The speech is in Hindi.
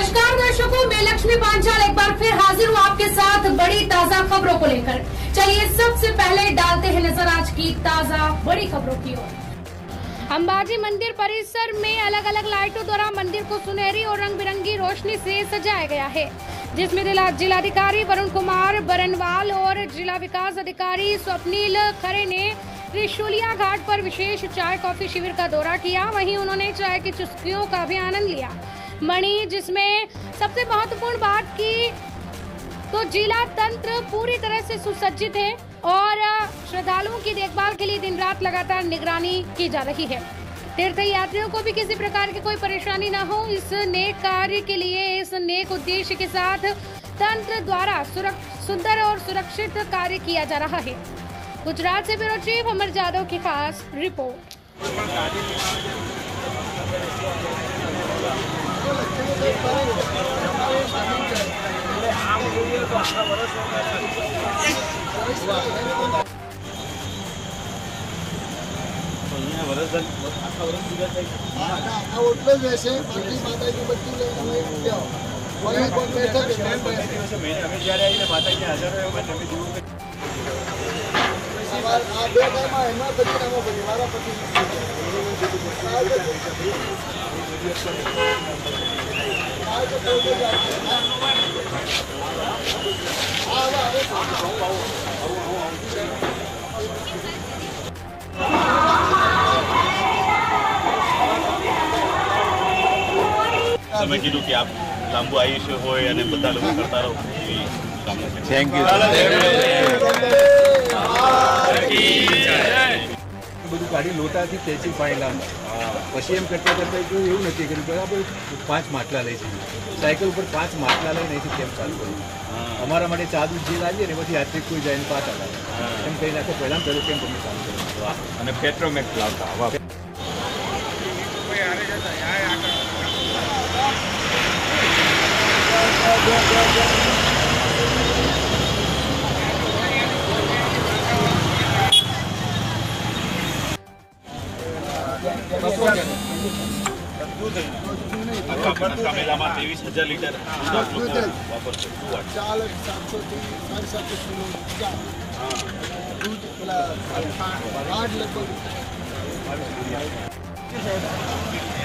नमस्कार दर्शकों, मैं लक्ष्मी पांचाल एक बार फिर हाजिर हूँ आपके साथ बड़ी ताजा खबरों को लेकर। चलिए सबसे पहले डालते हैं नजर आज की ताजा बड़ी खबरों की ओर। अंबाजी मंदिर परिसर में अलग अलग लाइटों द्वारा मंदिर को सुनहरी और रंग बिरंगी रोशनी से सजाया गया है, जिसमें जिलाधिकारी वरुण कुमार बरनवाल और जिला विकास अधिकारी स्वप्निल खरे ने त्रिशूलिया घाट पर विशेष चाय कॉफी शिविर का दौरा किया। वहीं उन्होंने चाय की चुस्कियों का भी आनंद लिया। मणि जिसमें सबसे महत्वपूर्ण बात की तो जिला तंत्र पूरी तरह से सुसज्जित है और श्रद्धालुओं की देखभाल के लिए दिन रात लगातार निगरानी की जा रही है। तीर्थ यात्रियों को भी किसी प्रकार की कोई परेशानी न हो, इस नेक कार्य के लिए, इस नेक उद्देश्य के साथ तंत्र द्वारा सुंदर और सुरक्षित कार्य किया जा रहा है। गुजरात से ब्यूरो चीफ अमर जादव की खास रिपोर्ट। તમે કીધું કે આપ લાંબુ આયુષ્ય હોય અને બધા લોકો કરતા રહો એ કામના છે। Thank you. બધું ગાડી લોટાથી ખેંચી પાડેલા પછી એમ કરતા કરતા એવું નક્કી કર્યું કે આપણે 5 માટલા લઈ જઈએ, સાયકલ ઉપર 5 માટલા લઈને અહીંથી કેમ ચાલુ કર્યું। અમારા માટે ચા દૂધ જે લાવીએ ને પછી યાત્રિક કોઈ જાય પાછા લાવે એમ કહીને આખો પહેલાં પહેલું કેમ તમે ચાલુ કર્યું અને પેટ્રોમેક્સ લાવતા હવા મેળામાં 23,000 લીટર વાપરશે। 700 થી 750 કિલો दूध 8 लगभग